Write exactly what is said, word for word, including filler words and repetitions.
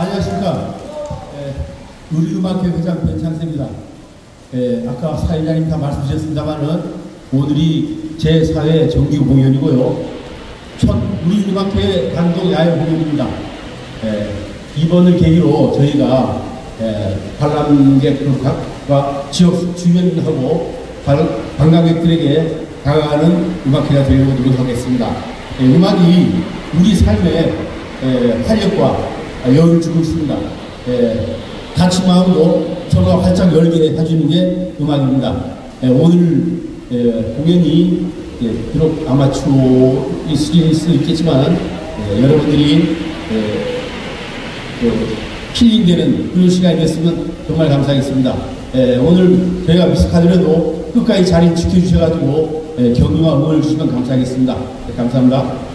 안녕하십니까. 에, 우리 음악회 회장 변창세입니다. 에, 아까 사회자님 다 말씀 주셨습니다만은 오늘이 제사 회 정기 공연이고요. 첫 우리 음악회 단독 야외 공연입니다. 에, 이번을 계기로 저희가 에, 관람객과 지역 주민하고 관광객들에게 다가가는 음악회가 되려고 노력하겠습니다. 에, 음악이 우리 삶에 에, 활력과 여유를 주고 있습니다. 에, 닫힌 마음으로 서로 활짝 열게 해주는 게 음악입니다. 에, 오늘 에, 공연이 예, 비록 아마추어일 수 있겠지만 에, 여러분들이 에, 그, 힐링되는 그런 시간이 됐으면 정말 감사하겠습니다. 에, 오늘 저희가 미숙하더라도 끝까지 자리 지켜주셔가지고 에, 격려와 응원을 주시면 감사하겠습니다. 네, 감사합니다.